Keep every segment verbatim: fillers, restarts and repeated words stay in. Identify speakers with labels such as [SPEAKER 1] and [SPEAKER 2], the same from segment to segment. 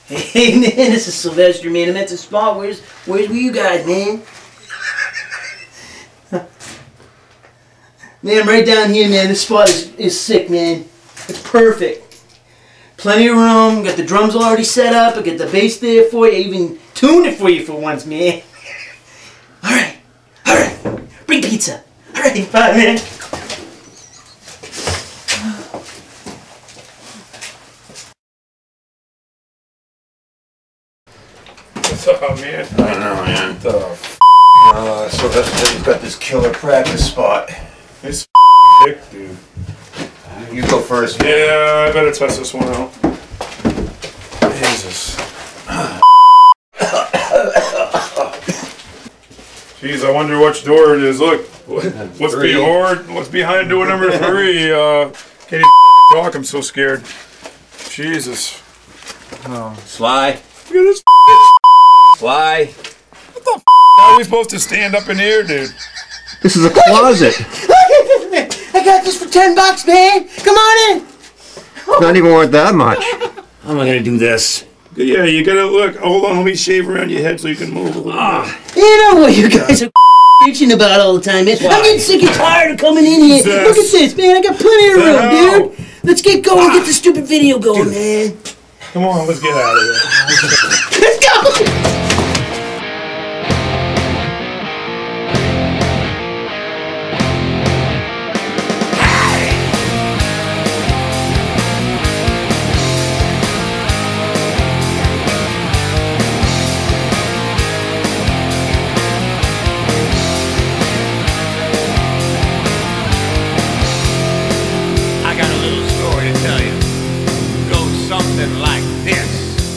[SPEAKER 1] Hey man, this is Sylvester, man. I'm at the spot. Where's where's were you guys, man? Man, I'm right down here, man. This spot is, is sick, man. It's perfect. Plenty of room. Got the drums already set up. I got the bass there for you. I even tuned it for you for once, man. Alright. Alright. Bring pizza. Alright, bye, man.
[SPEAKER 2] What's up, man?
[SPEAKER 3] I don't know, man.
[SPEAKER 2] What the f***?
[SPEAKER 3] Uh, so that's he's got this killer practice spot.
[SPEAKER 2] This dick, dude.
[SPEAKER 3] You go first, man.
[SPEAKER 2] Yeah, I better test this one out. Jesus. Jeez, I wonder which door it is. Look, what's behind? What's behind door number three? Uh, can't even talk. I'm so scared. Jesus. Oh.
[SPEAKER 3] Sly.
[SPEAKER 2] Look at this.
[SPEAKER 3] Sly.
[SPEAKER 2] What the f***? How are we supposed to stand up in here, dude?
[SPEAKER 4] This is a closet.
[SPEAKER 1] I got this for ten bucks, man. Come on in.
[SPEAKER 4] Not even worth that much.
[SPEAKER 3] How am I gonna do this?
[SPEAKER 2] Yeah, you gotta look. Hold on, let me shave around your head so you can move a little bit.
[SPEAKER 1] You know what you guys are bitching about all the time, man. I'm getting sick and tired of coming in here.
[SPEAKER 2] Yes.
[SPEAKER 1] Look at this, man. I got plenty of room,
[SPEAKER 2] Wow.
[SPEAKER 1] dude. Let's get going. Get the stupid video going, man.
[SPEAKER 2] Come on, let's get out of here.
[SPEAKER 1] Let's go.
[SPEAKER 5] Like this.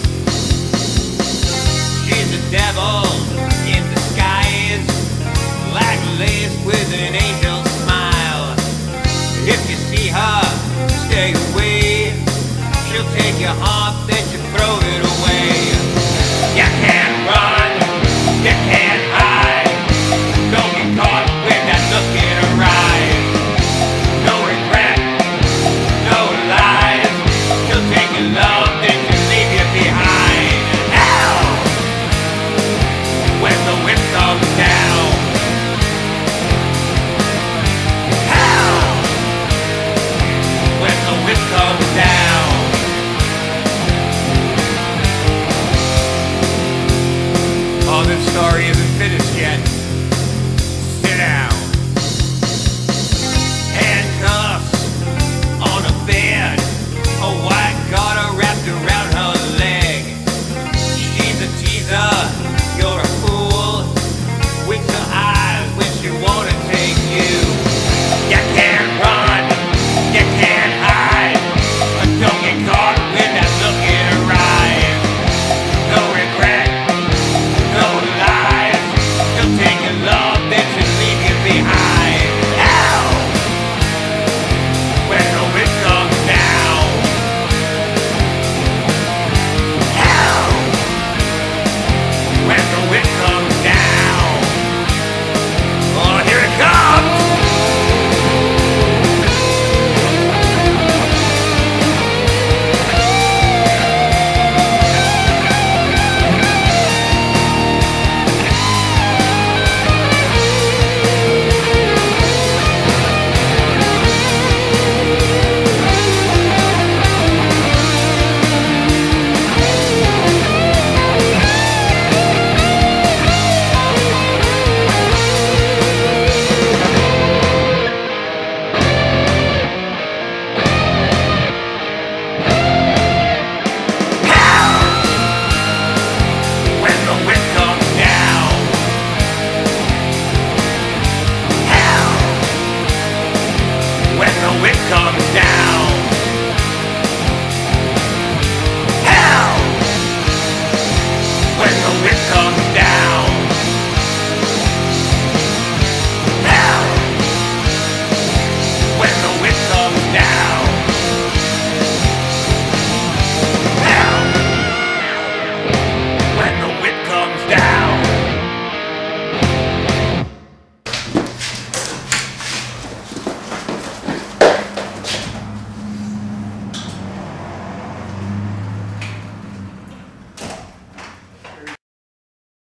[SPEAKER 5] She's the devil in disguise, like lace with an angel smile. If you see her, stay away. She'll take your heart, then you throw it away. You can't